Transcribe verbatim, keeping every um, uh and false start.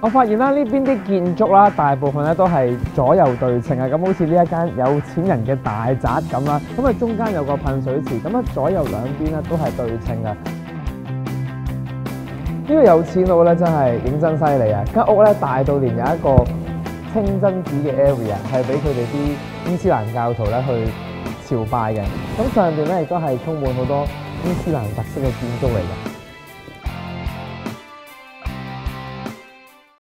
我發現啦，呢邊啲建築啦，大部分咧都係左右對稱啊。咁好似呢一間有錢人嘅大宅咁啦，咁啊中間有個噴水池，咁啊左右兩邊咧都係對稱嘅。呢個有錢佬咧真係認真犀利啊！間屋咧大到連有一個清真寺嘅 area 係俾佢哋啲伊斯蘭教徒咧去朝拜嘅。咁上邊咧亦都係充滿好多伊斯蘭特色嘅建築嚟嘅。